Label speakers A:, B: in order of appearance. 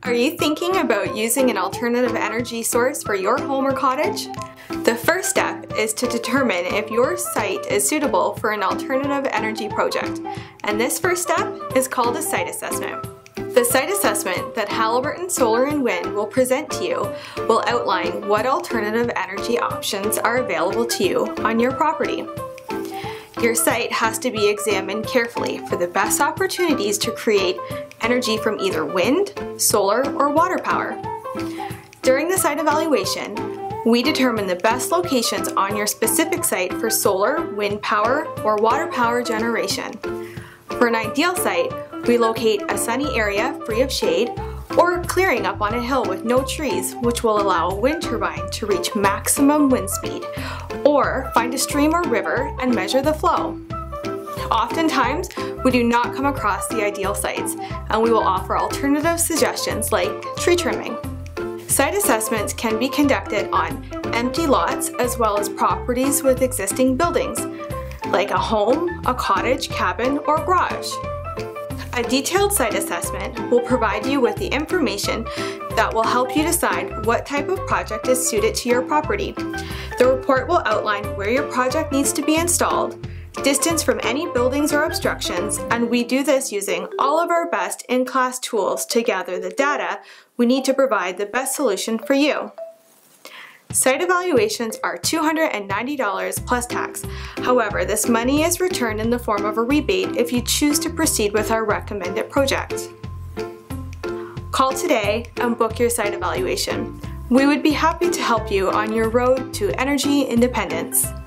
A: Are you thinking about using an alternative energy source for your home or cottage? The first step is to determine if your site is suitable for an alternative energy project, and this first step is called a site assessment. The site assessment that Haliburton Solar and Wind will present to you will outline what alternative energy options are available to you on your property. Your site has to be examined carefully for the best opportunities to create energy from either wind, solar, or water power. During the site evaluation, we determine the best locations on your specific site for solar, wind power, or water power generation. For an ideal site, we locate a sunny area free of shade or clearing up on a hill with no trees, which will allow a wind turbine to reach maximum wind speed, or find a stream or river and measure the flow. Oftentimes, we do not come across the ideal sites, and we will offer alternative suggestions like tree trimming. Site assessments can be conducted on empty lots as well as properties with existing buildings, like a home, a cottage, cabin, or garage. A detailed site assessment will provide you with the information that will help you decide what type of project is suited to your property. The report will outline where your project needs to be installed, distance from any buildings or obstructions, and we do this using all of our best in-class tools to gather the data we need to provide the best solution for you. Site evaluations are $290 plus tax. However, this money is returned in the form of a rebate if you choose to proceed with our recommended project. Call today and book your site evaluation. We would be happy to help you on your road to energy independence.